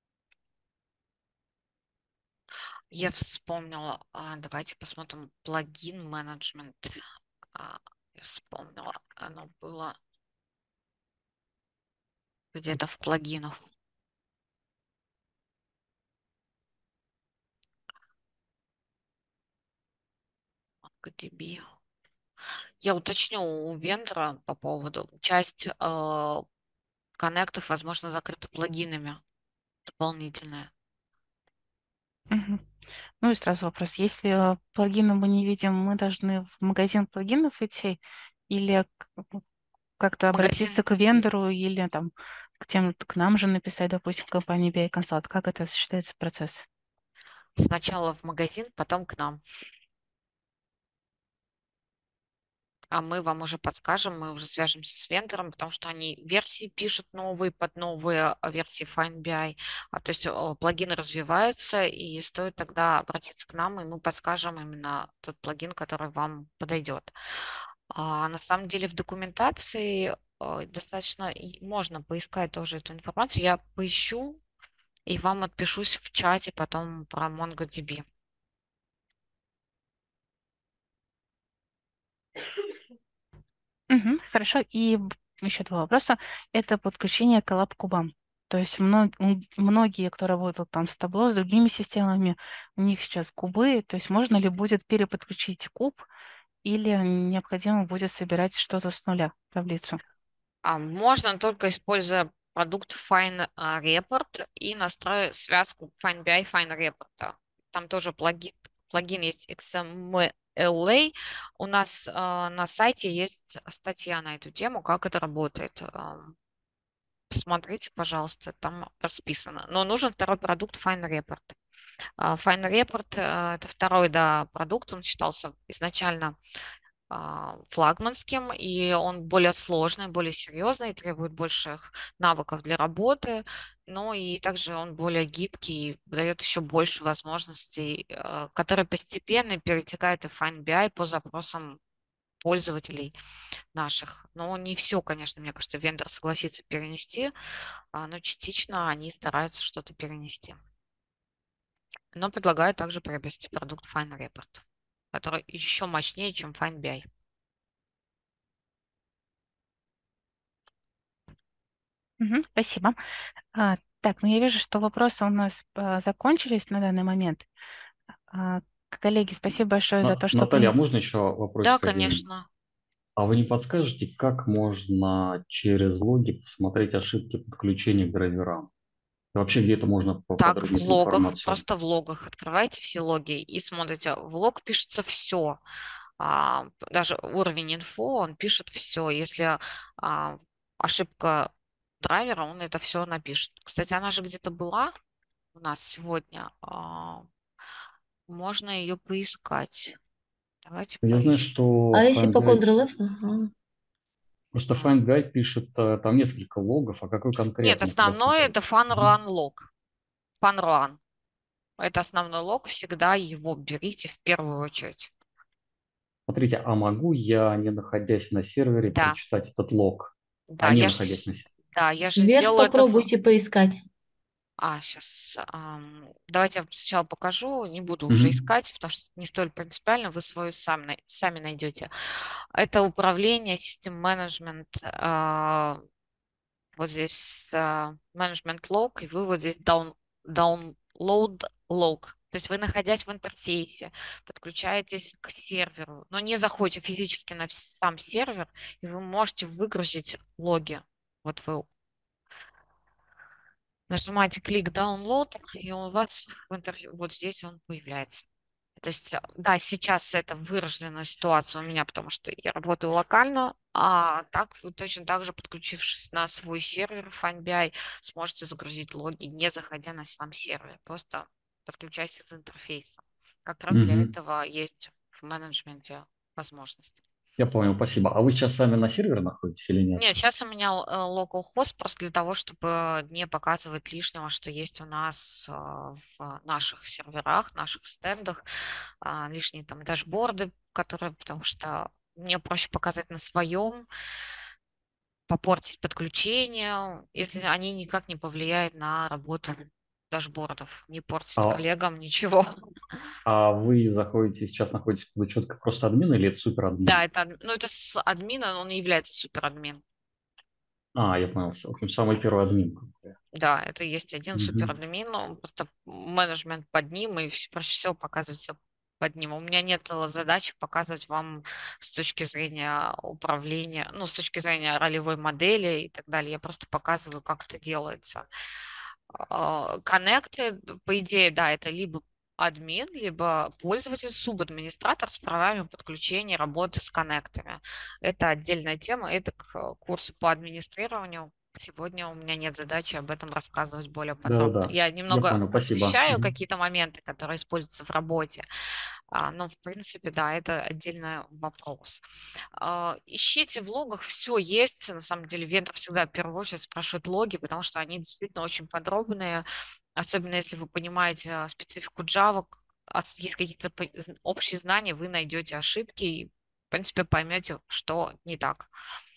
C: Я вспомнила. А, давайте посмотрим. Плагин менеджмент. А, я вспомнила. Оно было где-то в плагинах. MongoDB. Я уточню у вендора по поводу. Часть э, коннектов, возможно, закрыта плагинами дополнительные.
A: Мгм. Ну и сразу вопрос. Если а, плагины мы не видим, мы должны в магазин плагинов идти или к- как-то
C: Магазин
A: обратиться к вендору или там к тем, к нам же написать, допустим, компании би ай Consult. Как это осуществляется процесс?
C: сначала в магазин, потом к нам. А мы вам уже подскажем, мы уже свяжемся с вендором, потому что они версии пишут новые под новые а, версии FineBI. А, то есть о, плагины развиваются, и стоит тогда обратиться к нам, и мы подскажем именно тот плагин, который вам подойдет. А на самом деле в документации э, достаточно и можно поискать тоже эту информацию. Я поищу и вам отпишусь в чате потом про MongoDB.
A: Мгм, хорошо. И еще два вопроса. Это подключение к коллаб-кубам. То есть мно- м, многие, кто работал там с табло, с другими системами, у них сейчас кубы. То есть можно ли будет переподключить куб или необходимо будет собирать что-то с нуля, таблицу?
C: А можно только используя продукт Fine а, Report и настроить связку FineBI Fine Report. Там тоже плагин, плагин есть икс эм эл эй. У нас а, на сайте есть статья на эту тему, как это работает. Ам, Посмотрите, пожалуйста, там расписано. Но нужен второй продукт Fine Report. А, Fine Report э, это второй, да, продукт. Он считался изначально а, флагманским, и он более сложный, более серьезный, требует больших навыков для работы, но и также он более гибкий, дает еще больше возможностей, э, которые постепенно перетекают в FineBI по запросам пользователей наших. Но не все, конечно, мне кажется, вендор согласится перенести, а, но частично они стараются что-то перенести. Но предлагаю также приобрести продукт Fine Report, который еще мощнее, чем FineBI.
A: Мгм, спасибо. А, так, ну я вижу, что вопросы у нас а, закончились на данный момент. А, коллеги, спасибо большое за
G: На-
A: то, что...
G: Наталья, а
A: прин-
G: можно еще
C: Да,
G: вопросик один?
C: конечно.
G: А вы не подскажете, как можно через логи посмотреть ошибки подключения к драйверам? И вообще, где это можно
C: Так, в
G: поподробнее эту
C: логах,
G: информацию?
C: просто в логах открывайте все логи и смотрите. В лог пишется все. Даже уровень инфо, он пишет все. Если а, ошибка драйвера, он это все напишет. Кстати, она же где-то была у нас сегодня. а, Можно ее поискать. Давайте
G: Я знаю,
C: поищем.
G: что
B: А если по
G: FineGuide,
B: Ctrl-F? Ага.
G: просто
C: М.
G: FineGuide пишет э, там несколько логов, а какой
C: Нет,
G: конкретно туда
C: основное
G: смотреть?
C: это FunRun
G: Мгм.
C: лог. FunRun. Это основной лог, всегда его берите в первую очередь.
G: Смотрите, а могу я, не находясь на сервере,
C: Да,
G: прочитать этот лог?
C: да,
G: А не
C: я же,
G: находясь на сервере.
C: да, я же
B: Вверх
C: делаю это в...
B: попробуйте поискать.
C: А, сейчас, давайте я сначала покажу, не буду уже
G: Мгм.
C: искать, потому что это не столь принципиально, вы свою сам, най- сами найдете. Это управление, систем менеджмент, а, вот здесь менеджмент лог, и вы вот здесь down, download log. То есть вы, находясь в интерфейсе, подключаетесь к серверу, но не заходите физически на сам сервер, и вы можете выгрузить логи. Вот вы нажимаете клик download, и у вас в интерфе- вот здесь он появляется. То есть, а, да, сейчас это выраженная ситуация у меня, потому что я работаю локально, а так вы точно так же, подключившись на свой сервер FineBI, сможете загрузить логи, не заходя на сам сервер. Просто подключайтесь к интерфейсу. Как раз для
G: Мгм.
C: этого есть в менеджменте возможность.
G: Я понял, спасибо. А вы сейчас сами на сервере находитесь или нет?
C: Нет, сейчас у меня э, localhost просто для того, чтобы не показывать лишнего, что есть у нас а, в наших серверах, наших стендах, а, лишние там дашборды, которые, потому что мне проще показать на своем, попортить подключение, если они никак не повлияют на работу дашбордов, не портить
G: А,
C: коллегам ничего.
G: а вы заходите, сейчас находитесь под учеткой просто админа или это супер админ?
C: Да, это, адм- ну, это с админа, но он не является суперадмин.
G: А, я понял. В общем, самый первый админ. грубо говоря.
C: Да, это есть один
G: Мгм.
C: суперадмин, он просто менеджмент под ним, и вс- проще всего показывается под ним. У меня нет э, задачи показывать вам с точки зрения управления, ну, с точки зрения ролевой модели и так далее. Я просто показываю, как это делается. А, Коннекты, по идее, да, это либо админ, либо пользователь, субадминистратор с правами подключения работы с коннекторами. Это отдельная тема, это к курсу по администрированию. Сегодня у меня нет задачи об этом рассказывать более подробно.
G: Да-да-да.
C: Я
G: Я
C: немного
G: понял, спасибо.
C: освещаю
G: Мгм.
C: какие-то моменты, которые используются в работе, а, но, в принципе, да, это отдельный вопрос. А, Ищите в логах, все есть. На самом деле, вендор всегда в первую очередь спрашивает логи, потому что они действительно очень подробные, особенно если вы понимаете а, специфику Java, к- а с- есть какие-то по- зн- общие знания, вы найдете ошибки и, в принципе, поймете, что не так.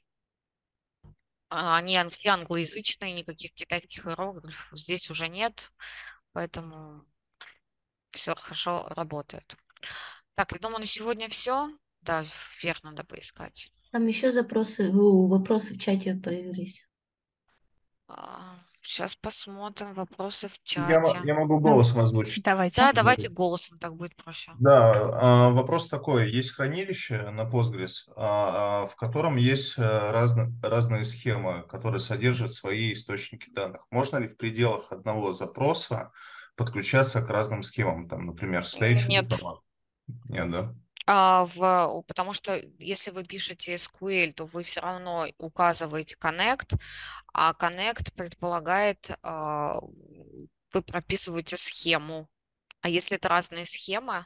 C: А, Они ан- все англоязычные, никаких китайских иероглифов здесь уже нет, поэтому все хорошо работает. Так, я думаю, на сегодня все. Да, вверх надо поискать.
B: Там еще запросы, у, вопросы в чате появились.
C: А, Сейчас посмотрим вопросы в
H: Я, мо-
C: чате.
H: я могу
A: Да,
H: голосом озвучить.
A: давайте.
C: Да, давайте голосом, так будет проще.
H: Да, а, вопрос такой. Есть хранилище на Postgres, а, а, в котором есть э, разно- разные схемы, которые содержат свои источники данных. Можно ли в пределах одного запроса подключаться к разным схемам? Там, например, Stage.
C: Нет.
H: Нет, да?
C: А, в, потому что если вы пишете эс ку эль, то вы все равно указываете connect, а connect предполагает, а, вы прописываете схему. А если это разные схемы,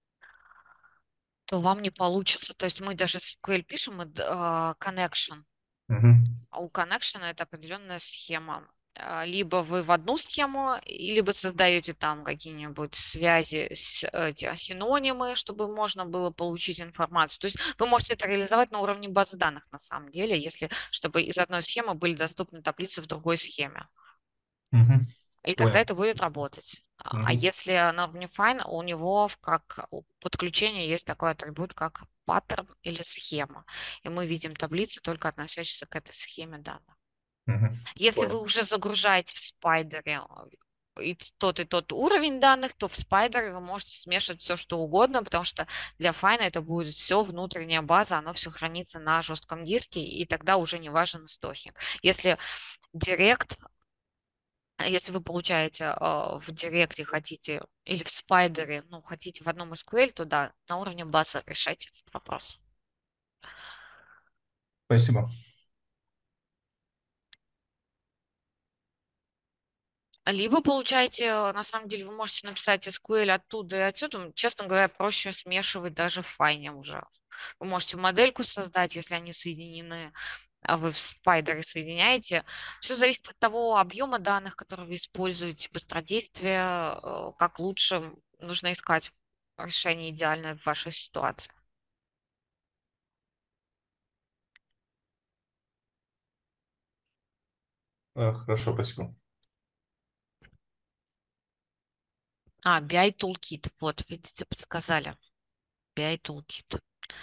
C: то вам не получится. То есть мы даже эс ку эль пишем, мы, д- а, connection,
H: Мгм.
C: а у connection это определенная схема. А, Либо вы в одну схему, и либо создаете там какие-нибудь связи, с, эти, синонимы, чтобы можно было получить информацию. То есть вы можете это реализовать на уровне базы данных на самом деле, если чтобы из одной схемы были доступны таблицы в другой схеме.
H: Мгм.
C: И
H: Понял.
C: тогда это будет работать. А а
H: Мгм.
C: если на уровне fine, у него в- как у подключения есть такой атрибут, как паттерн или схема. И мы видим таблицы, только относящиеся к этой схеме данных.
H: Мгм.
C: Если вы
H: Понял.
C: уже загружаете в Spider и тот и тот уровень данных, то в Spider вы можете смешивать все, что угодно, потому что для Fine это будет все внутренняя база, оно все хранится на жестком диске, и тогда уже не важен источник. Если Direct, если вы получаете э, в Директе хотите или в Spider, ну, хотите в одном эс ку эль, то да, на уровне базы решайте этот вопрос.
H: Спасибо.
C: Либо получаете, э, на самом деле, вы можете написать эс ку эль оттуда и отсюда. М, Честно говоря, проще смешивать даже в файне уже. Вы можете модельку создать, если они соединены, а вы в Spider соединяете. Все зависит от того объема данных, которые вы используете, быстродействия, э, как лучше нужно искать решение идеальное в вашей ситуации.
H: Э, Хорошо, спасибо.
C: А, би ай Toolkit. Вот, видите, подсказали. би ай Toolkit.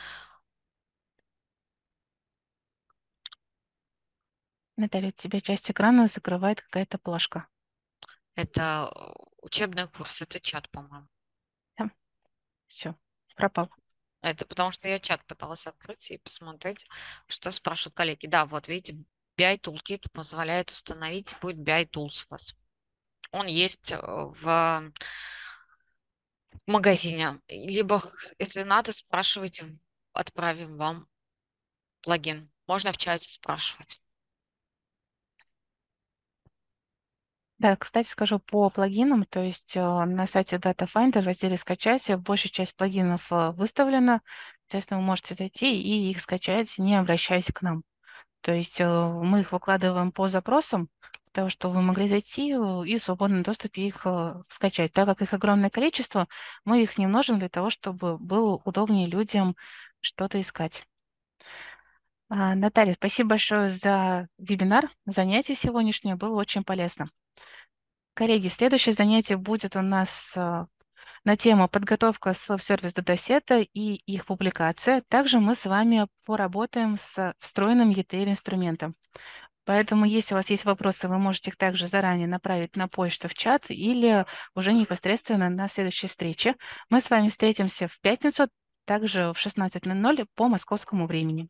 A: Наталья, у тебя часть экрана закрывает какая-то плашка.
C: Это э, учебный курс, это чат, по-моему.
A: Все, пропал.
C: Это потому что я чат пыталась открыть и посмотреть, что спрашивают коллеги. Да, вот видите, би ай Toolkit позволяет установить, и будет би ай Tools у вас. Он есть э, в магазине. Либо, х- если надо, спрашивайте, отправим вам плагин. Можно в чате спрашивать.
A: Да, кстати, скажу по плагинам, то есть э, на сайте Data Finder в разделе «Скачать» большая часть плагинов э, выставлена. Соответственно, вы можете зайти и их скачать, не обращаясь к нам. То есть э, мы их выкладываем по запросам, для того, чтобы вы могли зайти э, и в свободном доступе их э, скачать. Так как их огромное количество, мы их не множим для того, чтобы было удобнее людям что-то искать. А, Наталья, спасибо большое за вебинар, занятие сегодняшнее, было очень полезно. Коллеги, следующее занятие будет у нас а, на тему подготовка self-service датасета и их публикация. Также мы с вами поработаем с встроенным и ти эл-инструментом. Поэтому, если у вас есть вопросы, вы можете их также заранее направить на почту в чат или уже непосредственно на следующей встрече. Мы с вами встретимся в пятницу, также в шестнадцать ноль ноль по московскому времени.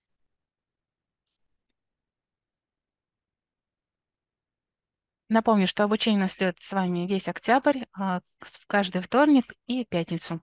A: Напомню, что обучение у нас идет с вами весь октябрь, а, в каждый вторник и пятницу.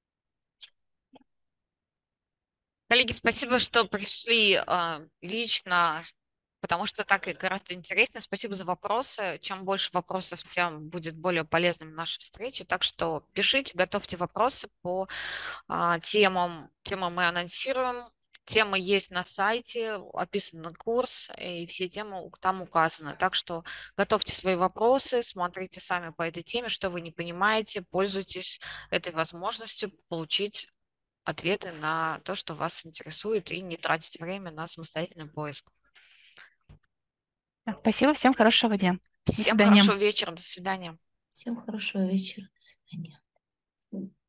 C: Коллеги, спасибо, что пришли а, лично, потому что так и гораздо интереснее. Спасибо за вопросы. Чем больше вопросов, тем будет более полезным наша встреча. Так что пишите, готовьте вопросы по а, темам. Темы мы анонсируем. Темы есть на сайте, описан курс, и все темы у- там указаны. Так что готовьте свои вопросы, смотрите сами по этой теме, что вы не понимаете, пользуйтесь этой возможностью получить ответы на то, что вас интересует, и не тратить время на самостоятельный поиск.
A: Спасибо, всем хорошего дня. До
C: Всем
A: свидания.
C: хорошего вечера, до свидания.
B: Всем хорошего вечера. До свидания.